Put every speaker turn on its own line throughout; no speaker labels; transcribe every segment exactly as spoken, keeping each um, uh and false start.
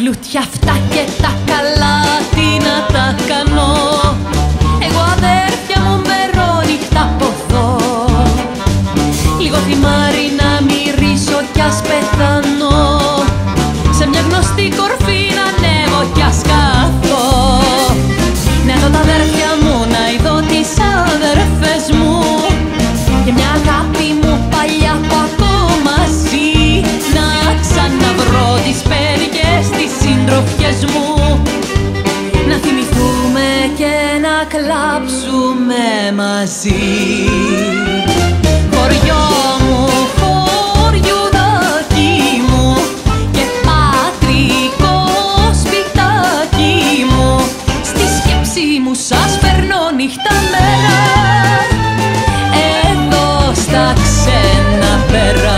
πλούτια αυτά και τα καλά, τι να τα κάνω. Εγώ αδέρφια μου μερόνυχτα ποθώ, λίγο θυμάρι να μυρίσω κι ας πεθάνω, σε μια γνωστή κορφή να ανέβω κι ας καθώ. Να δω τα αδέρφια μου, να ειδώ τις αδερφές μου και μια αγάπη μου παλιά που ακόμα ζει, να ξαναβρω τις πέριες, τις συντροφιές μου, να θυμηθούμε και να κλάψουμε μαζί. Χωριό μου, χωριουδάκι μου και πατρικό σπιτάκι μου, στη σκέψη μου σας φέρνω νύχτα μέρα, εδώ στα ξένα πέρα.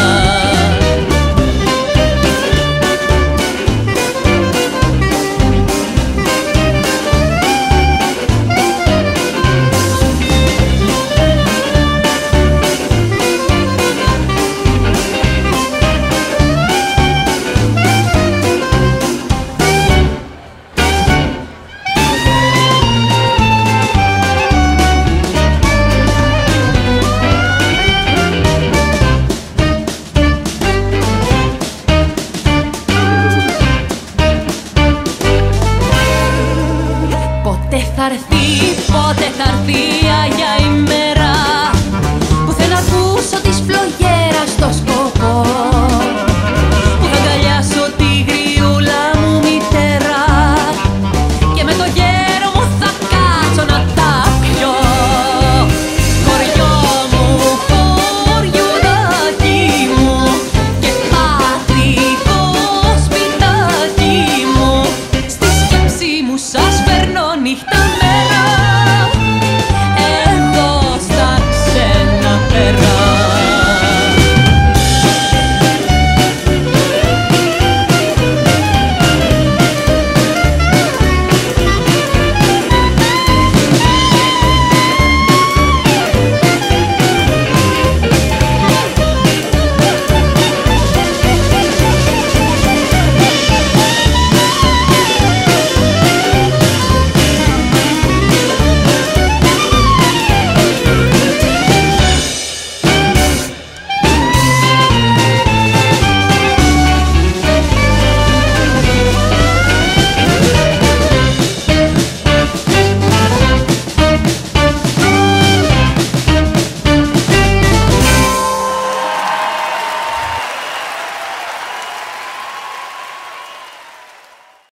Πότε θα έρθει, πότε θα έρθει η Αγιά ημέρα που θέλω να ακούσω της φλογέρας στο σκοπό, που θα αγκαλιάσω τη γριούλα μου μητέρα και με το γέρο μου θα κάτσω να τα πιω. Χωριό μου, χωριουδάκι μου και πατρικό σπιτάκι μου, στη σκέψη μου σας φέρνω νύχτα μέρα,